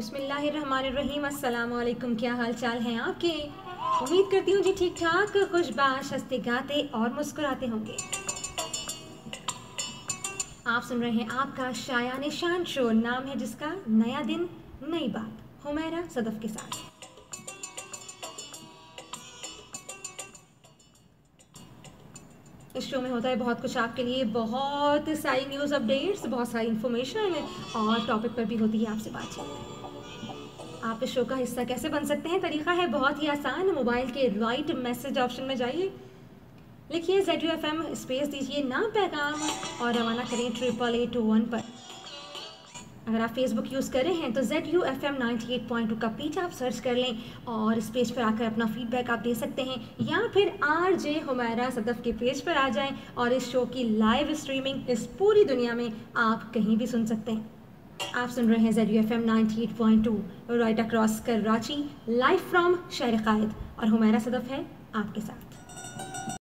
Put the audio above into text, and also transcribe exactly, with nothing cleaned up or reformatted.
बिस्मिल्लाहिर्रहमानिर्रहीम। अस्सलाम वालेकुम। क्या हाल चाल हैं आपके? उम्मीद करती हूँ जी ठीक ठाक, खुशबाश, हंसते गाते और मुस्कुराते होंगे। आप सुन रहे हैं आपका शायान शान शो, नाम है जिसका नया दिन नई बात, हुमैरा सदफ के साथ। इस शो में होता है बहुत कुछ आपके लिए, बहुत सारी न्यूज़ अपडेट्स, बहुत सारी इन्फॉर्मेशन और टॉपिक पर भी होती है आपसे बातचीत। आप इस शो का हिस्सा कैसे बन सकते हैं? तरीका है बहुत ही आसान। मोबाइल के राइट मैसेज ऑप्शन में जाइए, लिखिए Z U F M, space दीजिए नाम पैगाम और रवाना करें ट्रिपल एट टू वन पर। अगर आप फेसबुक यूज़ कर रहे हैं तो Z U F M ninety eight point two का पेज आप सर्च कर लें और इस पेज पर आकर अपना फीडबैक आप दे सकते हैं, या फिर आर जे हुमैरा सदफ के पेज पर आ जाएं और इस शो की लाइव स्ट्रीमिंग इस पूरी दुनिया में आप कहीं भी सुन सकते हैं। आप सुन रहे हैं Z U F M ninety eight point two right across Karachi, live from शहर कायद, और हुमैरा सदफ है आपके साथ।